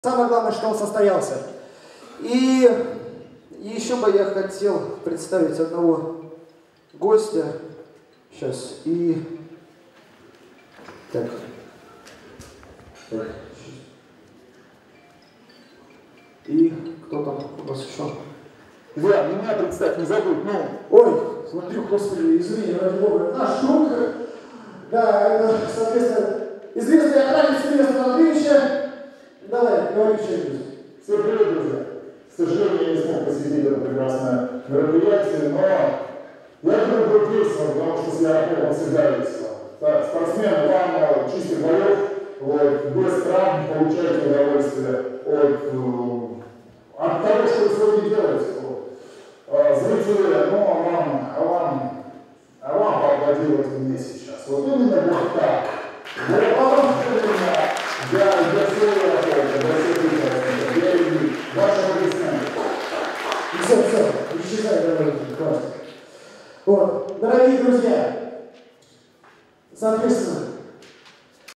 Самое главное, что он состоялся. И еще бы я хотел представить одного гостя. Сейчас. Так. И кто там у нас еще? Да, меня представь, не забудь, ну. Ой, смотрю, господи, извини, ради бога, наш друг. Да, это, соответственно, известный охранник Сильвестра Андреевича. Давай, говори что-нибудь. Всем привет, друзья. К сожалению, я не смог посетить это прекрасное мероприятие, но я думаю, будет весело, потому что с Ярополем он всегда весело. Так, спортсмен, вам чистых боев, вот, без травм получаете удовольствие от того, что вы сегодня делаете. Зрители, ну, а вам поаплодировать мне сейчас. Вот именно вот так. Я всего ваши аплодисменты. Все, исчезай, давай, хватит. Вот, дорогие друзья, соответственно,